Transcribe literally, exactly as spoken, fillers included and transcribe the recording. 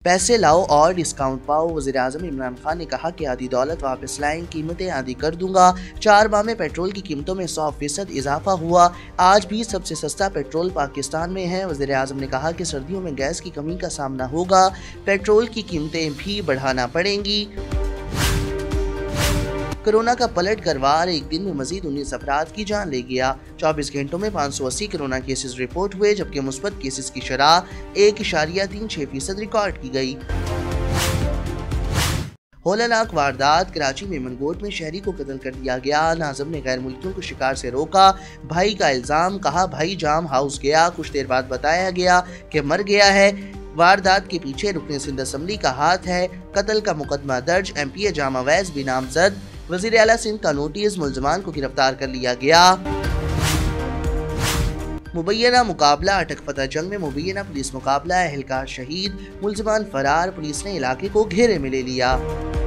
पैसे लाओ और डिस्काउंट पाओ। वज़ीर-ए-आज़म इमरान खान ने कहा कि आधी दौलत वापस लाएं, कीमतें आधी कर दूंगा। चार माह में पेट्रोल की कीमतों में सौ फीसद इजाफा हुआ। आज भी सबसे सस्ता पेट्रोल पाकिस्तान में है। वज़ीर-ए-आज़म ने कहा कि सर्दियों में गैस की कमी का सामना होगा, पेट्रोल की कीमतें भी बढ़ाना पड़ेंगी। कोरोना का पलट कर वार एक दिन में मजीद उन्नीस अफराद की जान ले गया। चौबीस घंटों में पाँच सौ अस्सी कोरोना केसेस रिपोर्ट हुए, जबकि मुस्बत केसेस की शरह एक इशारिया तीन छह फीसद रिकॉर्ड की गई। होलानाक वारदात। कराची में मनगोट में शहरी को कत्ल कर दिया गया। नाज़िम ने गैर मुल्कियों को शिकार से रोका, भाई का इल्जाम। कहा भाई जाम हाउस गया, कुछ देर बाद बताया गया कि मर गया है। वारदात के पीछे रुकने सिंध असम्बली का हाथ है। कत्ल का मुकदमा दर्ज। एम पी ए जामा वैस भी नामजद। वज़ीर आला सिंध का नोटिस। मुलजमान को गिरफ्तार कर लिया गया। मुबैना मुकाबला। अटकपता जंग में मुबैना पुलिस मुकाबला, एहलकार शहीद, मुलजमान फरार। पुलिस ने इलाके को घेरे में ले लिया।